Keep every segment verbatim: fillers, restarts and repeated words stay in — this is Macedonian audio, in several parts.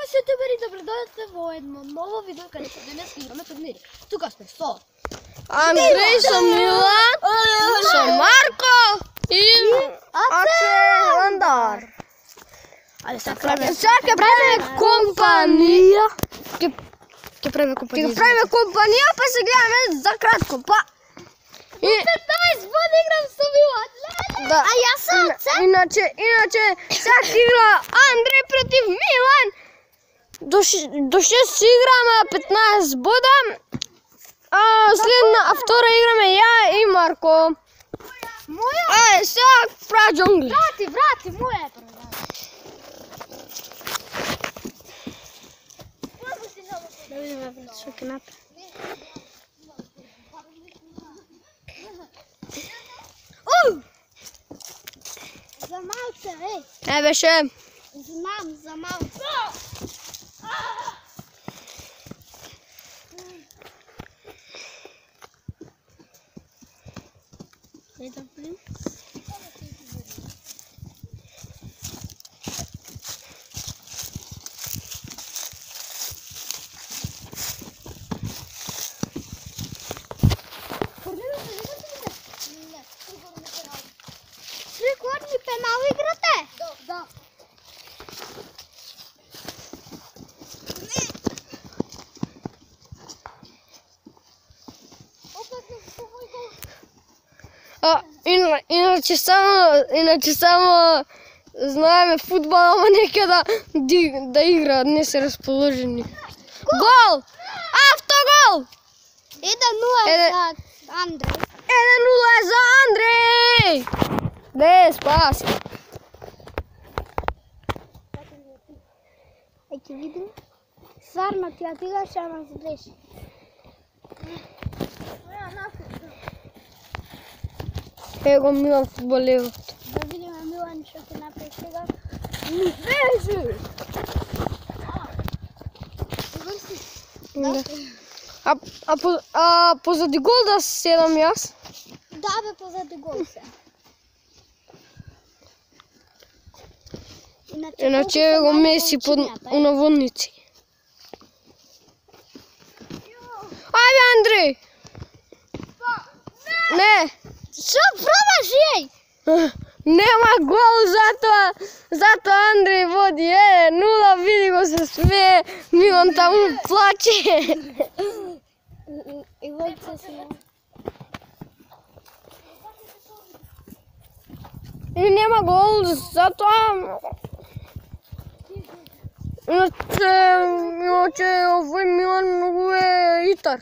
вас, ютубери, добре дойдете во едно ново видео, където днес играме турнири. Тука сме со Андрей, со Милан, со Марко и Аце Андар. Айде сега правим. Сега ќе правиме компанија. Ќе правим компанија. Ќе правиме компанија, па се гледаме за кратко. Па И петнаесет води играм со Милан. да. А јас сам Аце. Иначе, иначе сега ќе игра Андрей против Милан. До ш- до шест играме петнаесет бода. А следна, а втора играме ја и Марко. Моја. Ајде, сега прави джунгли. Врати, врати, моја е прва. Да видиме што ќе направи. За малце, еј. Е, беше. Знам, за малце. Еј да видим. Рекордни пенал играте? Да, да. А, ина, иначе само, иначе само знаеме фудбал, ама нека да, да, да играат, не се расположени. Гол! Автогол! еден нула Еде. за Андрей. еден нула е за Андрей! Де, спаси. Е, ќе видим. Сварно ти отигаш, ама се греши. Его Милан фудбалевот. Да видиме Милан што ќе направи сега. Бежи! Да. А, а, по, а позади гол да седам јас? Да, бе, позади гол се. Иначе, Иначе го меси под унаводници. Ајде, Андрей! Не! Што пробаш, еј? Нема гол, затоа, затоа Андрей води еден нула, види го се смее, Милан таму плаче. И војце се. И нема гол, затоа... Иначе, иначе овој Милан многу е итар.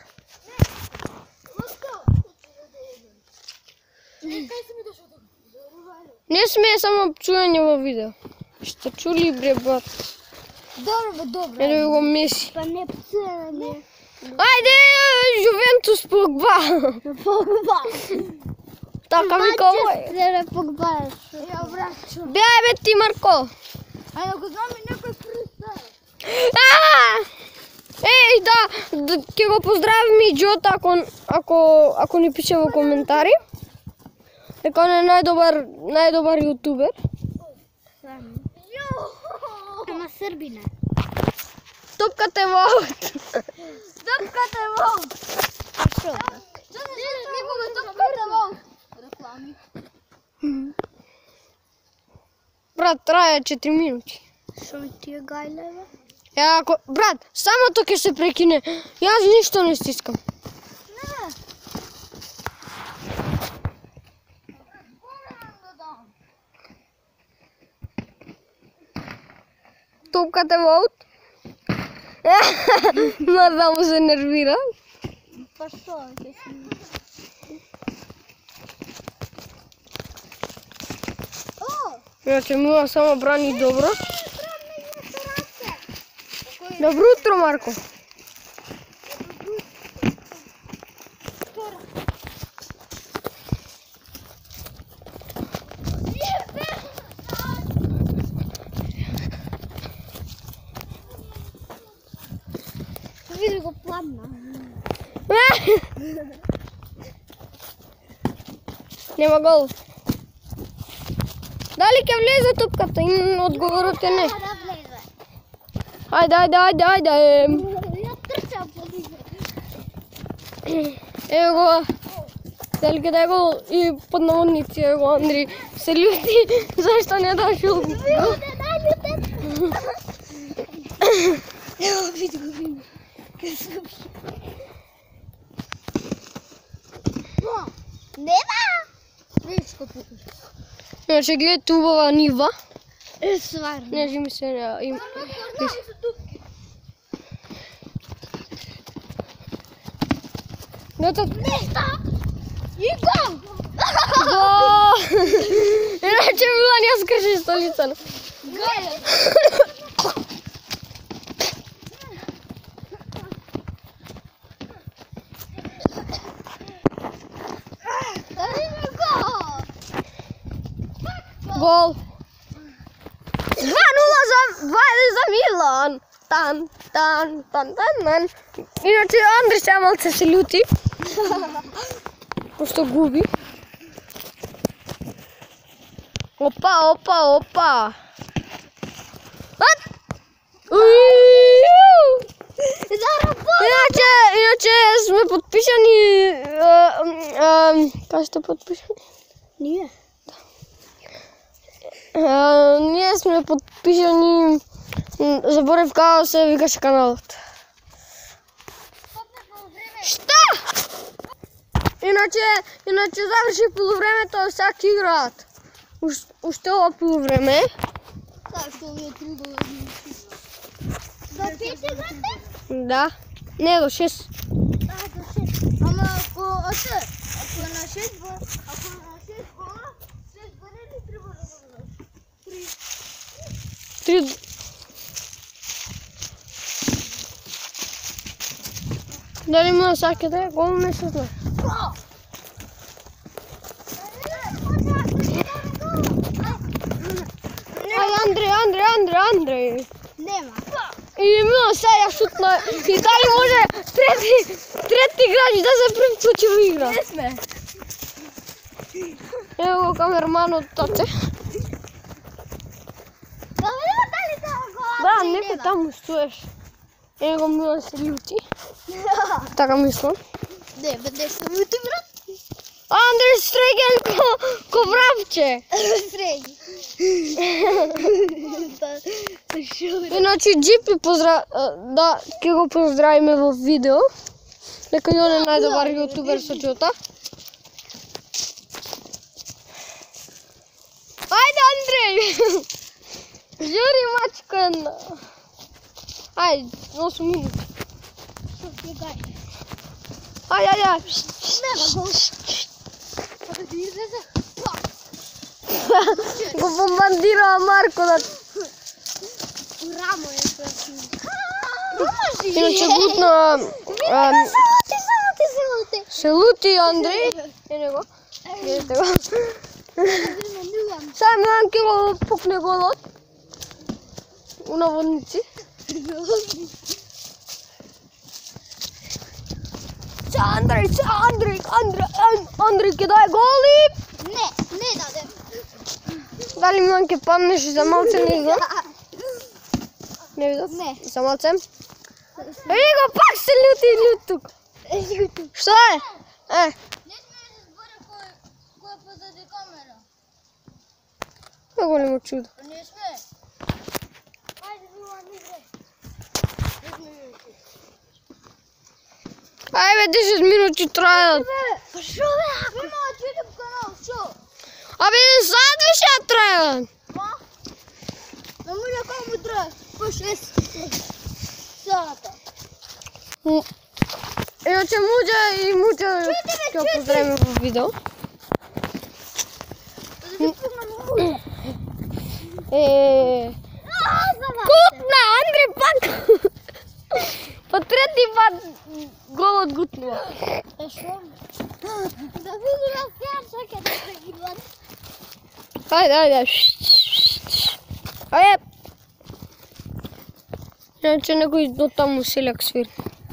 Не смее само чуење во видео. Што чули, бре, брат? Добро, бе, добро. Еле го меси. Па не пцене. Ајде, Јувентус Погба. Погба. Така вика овој. Манчестер Погба. Ја врачу. Беј бе ти, Марко. Ајде го знам и некој пристар. А! Еј, да, да ќе го поздравим и Џота ако ако ако ни пише во коментари. Дека он е најдобар најдобар јутубер. Ама србина. Топката е во аут. Топката е во аут. А што? Некога топката е во аут. Реклами. Брат, трае четири минути. Што ми ти е гајле, бе? Ја, ако, брат, само тоа ќе се прекине. Јас ништо не стискам. Не. Топката е во аут. Мада се нервира. Па што ќе си? О! Иначе Мила само брани добро. Добро утро, Марко. Види го пладна. Нема гол. Дали ќе влезе топката? И одговорот е не. Айде, айде, айде, айде. Я трчам по него. Ево го. Целката е гол и под наводници е го Андрей. Се люти, защо не дошъл. Люте, дай люте. Ево, види го, види. Късъм. Нема! Виж какво покажа. Иначе гледайте хубава нива. Е, сварно. Не, ще ми се... Им... Нето... Неща! И гол! Гол! Иначе била не скажи столица. Гол! Гол! два нула за, за Милан! Тан, тан, тан, тан, тан. Иначе Андрей сега малце се люти. Просто губи. Опа, опа, опа! Ат! Иначе, иначе сме подписани... А, а, как сте подписани? Ние. А, ние сме подписани... Заборев как се викаше каналът. Що? Иначе, иначе завърши полувремето, всяки играят. Още това полувреме. Както ви е трудно. До пет играте? Да. Не, до шест. А, до шест. Ама ако... Още, ако на шест гола... Ако на шест гола... шест бъде ли три бъде гола? Три. Три... Дали има навсякъде? Гол не се знае. Ай, Андрей, Андрей, Андрей, Андрей. Нема. И именно сега я шутна. И дали може трети, трети играч да се превключи в игра. Не сме. Ево го камерман от тате. Дали това гола? Да, некой там стоеш. Ево го Милан се люти. Така мислам. Не, бе, не съм люти, брат. Андрей Стреген ко, ковравче. Среди. Иначе Джипи поздрави, да, ке го поздравиме в видео. Нека и он е най-добър ютубер с очута. Айде, Андрей! Жури мачкан! Айде, осем минути. Айде, айде, айде! Го бомбандира Марко да... Рамо е красиво. Иначе гутна... Салути, салути, салути. Се лути Андрей. Е, не го. Гледайте го. Сега Милан ке го пукне голот. У наводници. Сега Андрей, сега Андрей, Андрей, Андрей ке дай голи. Не, не даде. Дали Милан ке паднеш за малце не знам. Не видят? Не. За малце. Ей го пак се люти лют тук. Що е? Е. Не сме да се сбора кой, кой е позади камера. Това е голямо чудо. Не сме. Айде, Милан, играй. Ай бе, десет минути траят. Шо бе? Има YouTube канал, шо? Абе, сад ви ще траят. Ма? Но му някой му трябва. По шест. Салата. Иначе муджа и муджа ще го поздравим в видео. Е. Гутна, Андрей пак. По трети път гол от Гутнова. Е, шо? Да видим аз сега, къде да ги бъде. Айде, айде. Айде. Иначе някой оттам усиляк свири.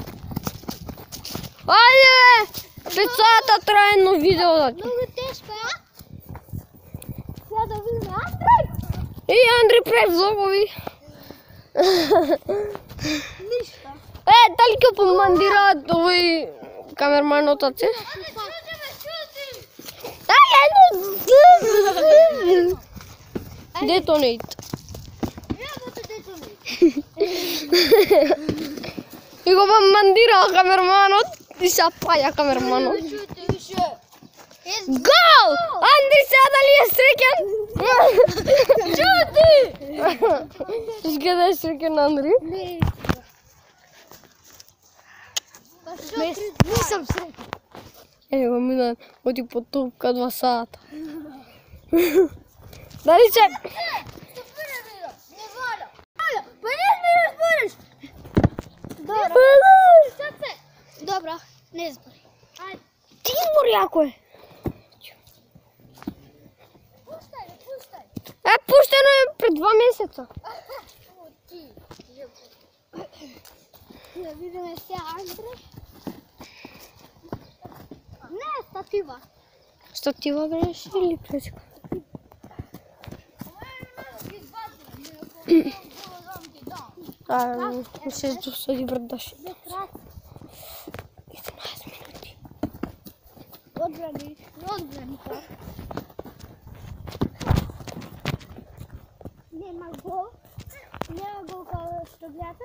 Айде! Пецата трайно видео да ти. Много тежко, а? Сега да видим Андрей. Ей, Андрей, прави влогови. Нищо. Е, талика по мандира, той камерманът оце. Ай, едно! Детонейт. Работа детонейт. И го по мандира камерманът и се пая камерманът. Чуйте, више. Гол! Андри сега дали е срекен? Чуйте! Ще да е срекен, Андри. Не. Не съм срекен. Е, го мина, оти по тупка два сата. Дали се... Не воля. Аля, па не не разбориш. Добре. Добре, не разбори. Айде. Ти избор яко е. Пустай, пустай. Е, пущено е пред два месеца. Ти. Да видим сега Андре. Не, статива. Статива беше или пречка? А, не се досади брадаш. единайсет минути. Отбрани, отбрани. Няма гол. Няма гол kao što gledate.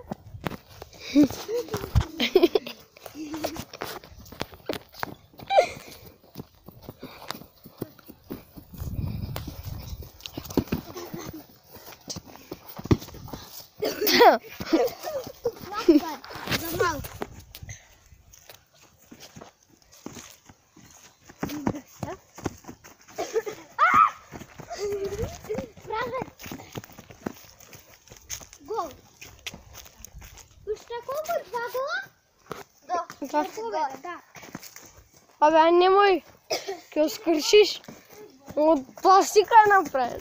Napad, za malo. Правда? Гол. Уште колко? Два гола? Да. Два. Гола, да. Абе, немoj, ке скършиш. От пластика е направен.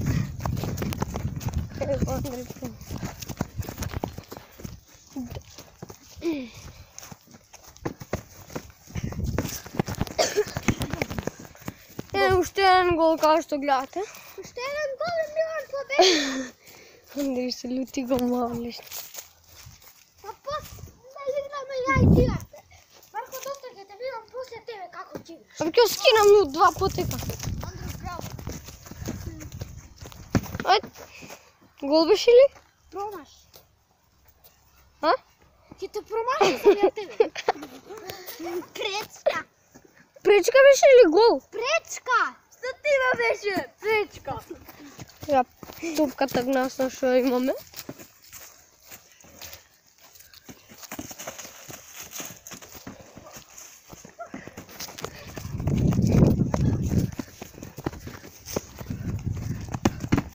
Е, още един гол, kao što gledate. Уште един гол и Милан победи. Андрей се люти го мавлиш. А после да играме я и ти. Върху доста ќе те видам после тебе како ти играш. Абе, ке скинам ми от два потека. Андрей, браво. Ай, гол беше ли? Промаш. А? Ќе те промаши съм я тебе. Пречка. Пречка беше ли гол? Пречка. Статива беше. Пречка. Я тупката гнасна, що имаме.